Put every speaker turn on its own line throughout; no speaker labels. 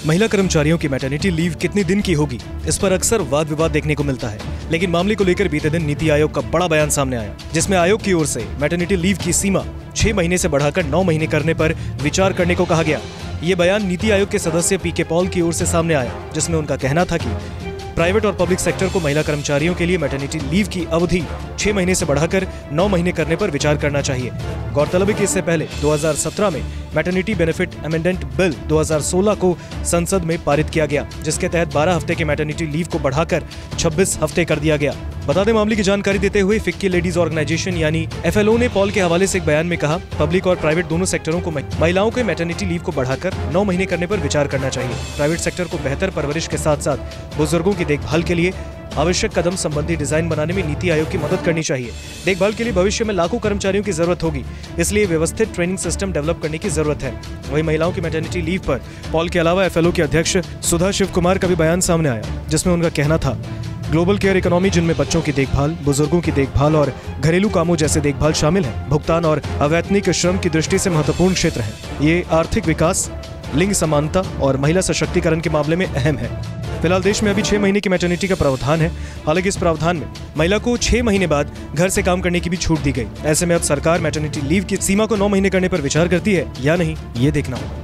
महिला कर्मचारियों की मैटरनिटी लीव कितने दिन की होगी, इस पर अक्सर वाद विवाद देखने को मिलता है। लेकिन मामले को लेकर बीते दिन नीति आयोग का बड़ा बयान सामने आया, जिसमें आयोग की ओर से मैटरनिटी लीव की सीमा 6 महीने से बढ़ाकर 9 महीने करने पर विचार करने को कहा गया। ये बयान नीति आयोग के सदस्य पीके पॉल की ओर से सामने आया, जिसमें उनका कहना था कि प्राइवेट और पब्लिक सेक्टर को महिला कर्मचारियों के लिए मैटरनिटी लीव की अवधि 6 महीने से बढ़ाकर 9 महीने करने पर विचार करना चाहिए। गौरतलब है कि इससे पहले 2017 में मैटरनिटी बेनिफिट अमेंडमेंट बिल 2016 को संसद में पारित किया गया, जिसके तहत 12 हफ्ते के मैटरनिटी लीव को बढ़ाकर 26 हफ्ते कर दिया गया। बता दें, मामले की जानकारी देते हुए फिक्की लेडीज ऑर्गेनाइजेशन यानी FLO ने पॉल के हवाले से एक बयान में कहा, पब्लिक और प्राइवेट दोनों सेक्टरों को महिलाओं के मैटरनिटी लीव को बढ़ाकर 9 महीने करने पर विचार करना चाहिए। प्राइवेट सेक्टर को बेहतर परवरिश के साथ साथ बुजुर्गों की देखभाल के लिए आवश्यक कदम संबंधी डिजाइन बनाने में नीति आयोग की मदद करनी चाहिए। देखभाल के लिए भविष्य में लाखों कर्मचारियों की जरूरत होगी, इसलिए व्यवस्थित ट्रेनिंग सिस्टम डेवलप करने की जरूरत है। वहीं महिलाओं की मैटरनिटी लीव पर पॉल के अलावा FLO के अध्यक्ष सुधा शिव कुमार का भी बयान सामने आया, जिसमें उनका कहना था, ग्लोबल केयर इकोनॉमी जिनमें बच्चों की देखभाल, बुजुर्गों की देखभाल और घरेलू कामों जैसे देखभाल शामिल है, भुगतान और अवैतनिक श्रम की दृष्टि से महत्वपूर्ण क्षेत्र है। ये आर्थिक विकास, लिंग समानता और महिला सशक्तिकरण के मामले में अहम है। फिलहाल देश में अभी 6 महीने की मैटरनिटी का प्रावधान है। हालांकि इस प्रावधान में महिला को 6 महीने बाद घर से काम करने की भी छूट दी गई। ऐसे में अब सरकार मैटरनिटी लीव की सीमा को 9 महीने करने पर विचार करती है या नहीं, ये देखना होगा।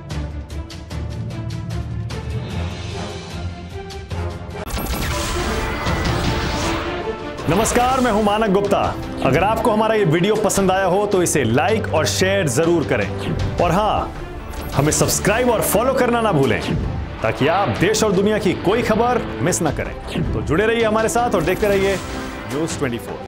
नमस्कार, मैं हूं मानक गुप्ता। अगर आपको हमारा ये वीडियो पसंद आया हो तो इसे लाइक और शेयर जरूर करें, और हाँ, हमें सब्सक्राइब और फॉलो करना ना भूलें, ताकि आप देश और दुनिया की कोई खबर मिस ना करें। तो जुड़े रहिए हमारे साथ और देखते रहिए News 24।